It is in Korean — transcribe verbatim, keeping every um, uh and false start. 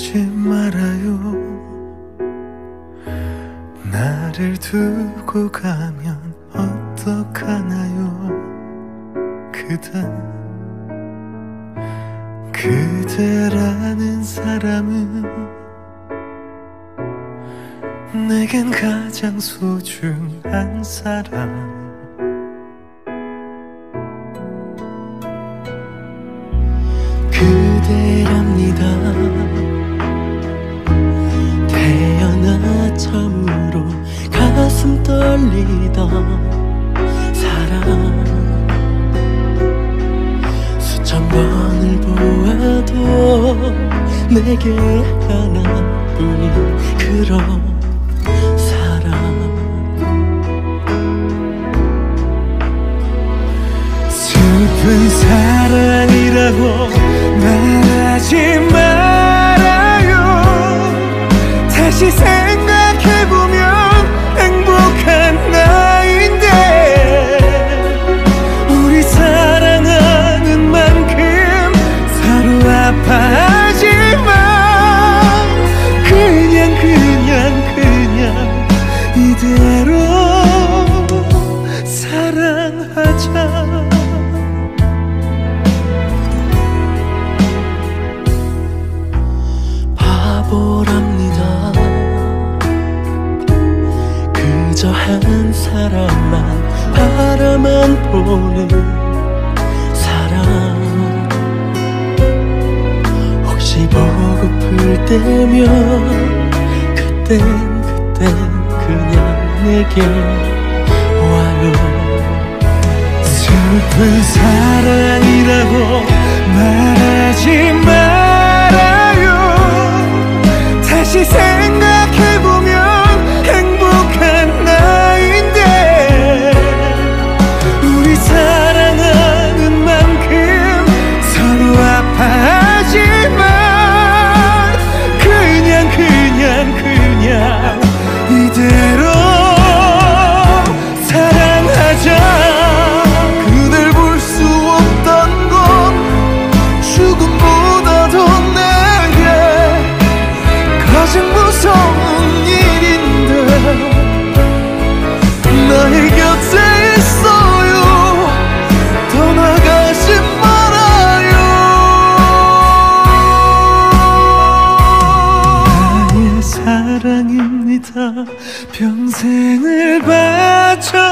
가지 말아요. 나를 두고 가면 어떡하나요. 그댄 그대라는 사람은 내겐 가장 소중한 사람. 그대랍니다. 태어나 처음으로 가슴 떨리던 사람. 수천 번을 보아도 내게 하나뿐인 그런 사람. 슬픈 사랑이라고 말하지 말아요. 다시 생각해보면 행복한 나인데 우리 사랑하는 만큼 서로 아파하지만 그냥 그냥 그냥 이대로 사랑하자. 바보랍니다. 그저 한 사람만 바라만 보는 사람. 혹시 보고플 때면 그땐 그땐 그냥 내게 와요. 슬픈 사랑이라고 말하지 말아요. 다시 생각해보면 행복한 나인데 우리 사랑하는 만큼 서로 아파하지만 그냥 그냥 그냥 이대로 사랑하자. 그댈 볼 수 없던 건 죽음보다도 내게 가장 무서운 일인데 나의 곁에 있어요. 떠나가지 말아요. 나의 사랑입니다. 평생을 바쳐